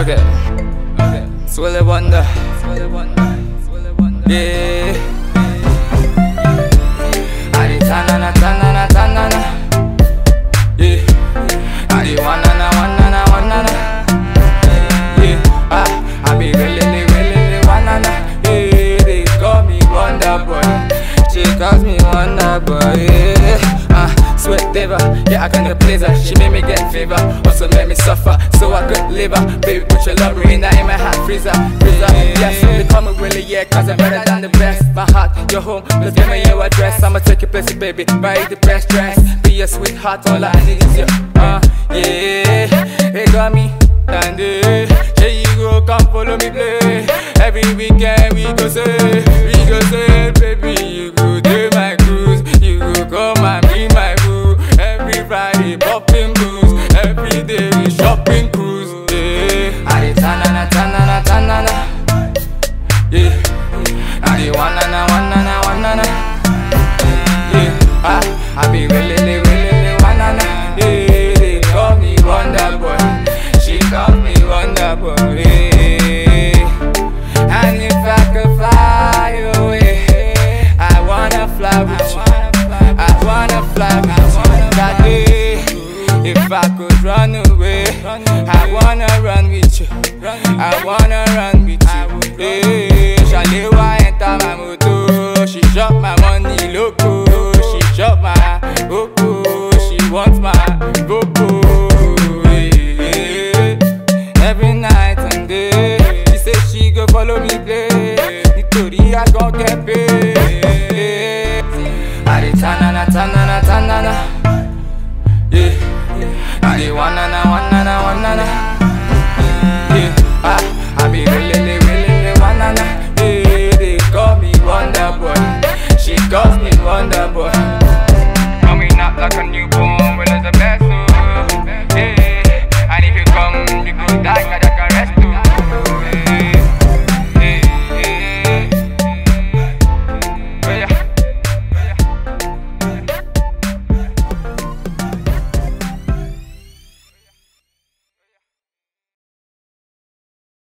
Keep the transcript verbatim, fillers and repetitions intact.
Okay, okay. Swilly Wonder, Swilly Wonder, Swilly Wonder. Yeah. Adi tanana, tanana, tanana. Yeah. Adi wanana, wanana, wanana. Yeah. Ah, I be really, really, wanana. Yeah. They call me Wonder Boy. She calls me Wonder Boy. Yeah. Ah, sweat diva. Yeah, I can't please her. She made me get fever, also made me suffer, so I could live her. Baby, put your love arena in my heart freezer, freezer. Yes, they call me really, yeah, cause I'm better than the best. My heart, your home, let's give me your address. I'ma take your place, baby, buy the best dress. Be a sweetheart, all I need is you. Uh, yeah, they got me, and uh, here you go, come follow me play. Every weekend we go say, we go say, baby, you go do my cruise, you go come and be my boo. Every Friday popping booze, every day we shopping cruise. Yeah, I dey tanana tanana tanana. Yeah, I dey wanana wanana wanana. Yeah, I I be really really wanana. Yeah, they call me Wonder Boy. She call me Wonder Boy. Yeah. And if I could fly away, I wanna fly with you. I wanna fly with you. That day, if I could run away, I wanna run with you. I wanna run with you. Hey, Shalewa enter my motor. She chop my money loco. She chop my boko. She wants my boko. Hey, every night and day, she say she go follow me play. Nitori I gon' get paid. I dey tanana tanana tanana. Yeah, I dey wanana